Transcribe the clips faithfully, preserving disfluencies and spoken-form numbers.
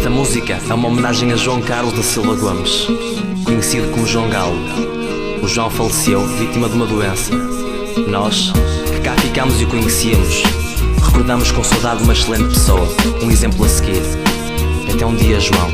Esta música é uma homenagem a João Carlos da Silva Gomes, conhecido como João Galo. O João faleceu vítima de uma doença. Nós, que cá ficámos e o conhecíamos, recordamos com saudade uma excelente pessoa, um exemplo a seguir. Até um dia, João.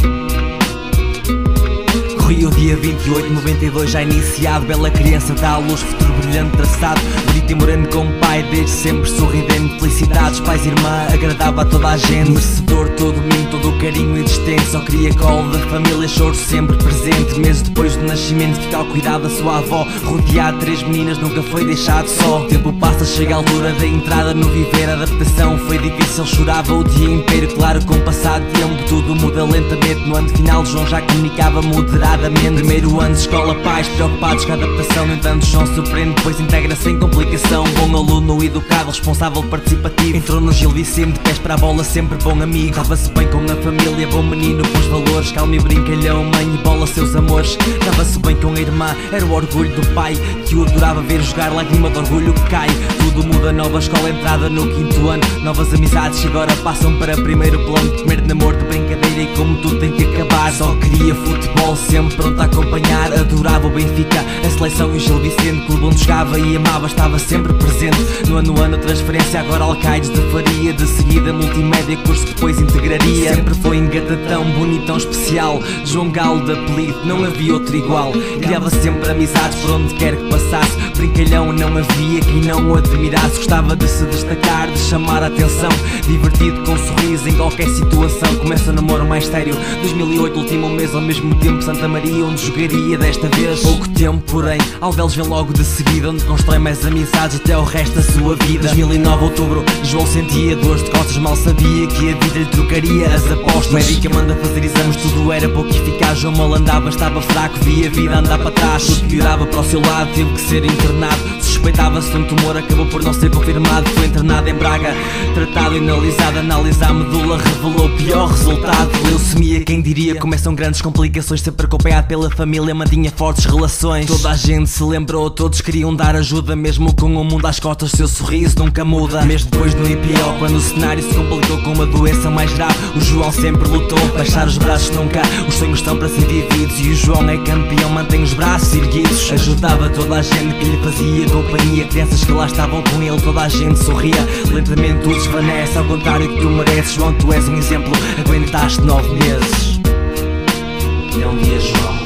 Corria o dia vinte e oito de noventa e dois, já iniciado. Bela criança dá à luz, futuro brilhante traçado. Bonito e moreno como pai, desde sempre sorridente. Felicidades, pais e irmã, agradava a toda a gente. Merecedor, todo o mimo, todo o carinho existente. Só queria colo da família, choro sempre presente. Meses depois do nascimento, fica ao cuidado da sua avó. Rodeado de três meninas, nunca foi deixado só. O tempo passa, chega a altura da entrada no viver. A adaptação foi difícil, chorava o dia inteiro. Claro, com o passar de tempo tudo muda lentamente. No ano final, João já comunicava moderado. Primeiro ano de escola, pais preocupados com a adaptação. No entanto, João surpreende, depois integra sem complicação. Bom aluno, educado, responsável, participativo. Entrou no Gil Vicente, de pés para a bola, sempre bom amigo. Dava-se bem com a família, bom menino, bons valores. Calmo e brincalhão, mãe e bola, seus amores. Dava-se bem com a irmã, era o orgulho do pai, que o adorava ver jogar, lágrima de orgulho que cai. Tudo muda, nova escola, entrada no quinto ano. Novas amizades que agora passam para primeiro plano. Primeiro namoro de brincadeira e como tudo tem que acabar. Só queria futebol, sempre pronto a acompanhar. Adorava o Benfica, a seleção e o Gil Vicente. Clube onde jogava e amava, estava sempre presente. No ano ano transferência, agora Alcaides de Faria. De seguida multimédia, curso que depois integraria. Sempre foi engatatão, bonitão, especial. João Galo de apelido, não havia outro igual. Criava sempre amizades por onde quer que passasse. Brincalhão, não havia quem não o admirasse. Gostava de se destacar, de chamar a atenção. Divertido, com um sorriso em qualquer situação. Começa o namoro mais sério, dois mil e oito, último mês. Ao mesmo tempo Santa Maria, onde jogaria desta vez. Pouco tempo, porém, Alvelos vem logo de seguida, onde constrói mais amizades até o resto da sua vida. dois mil e nove, outubro, João sentia dores de costas. Mal sabia que a vida lhe trocaria as apostas. Médica manda fazer exames, tudo era pouco eficaz. João mal andava, estava fraco, via a vida andar para trás. Tudo piorava para o seu lado, teve que ser internado. Suspeitava-se de um tumor, acabou por não ser confirmado. Foi internado em Braga, tratado e analisado. Análise à medula revelou o pior resultado. Leucemia, quem diria, começam grandes complicações. Sempre acompanhado pela família, mantinha fortes relações. Toda a gente se lembrou, todos queriam dar ajuda. Mesmo com o mundo às costas, seu sorriso nunca muda. Mês depois no I P O, quando o cenário se complicou com uma doença mais grave, o João sempre lutou, baixar os braços nunca. Os sonhos estão para ser vividos e o João é campeão, mantém os braços erguidos. Ajudava toda a gente que lhe fazia companhia. Crianças que lá estavam com ele, toda a gente sorria. Lentamente tudo desvanece, ao contrário que tu mereces. João, tu és um exemplo, aguentaste nove meses. Até um dia, João.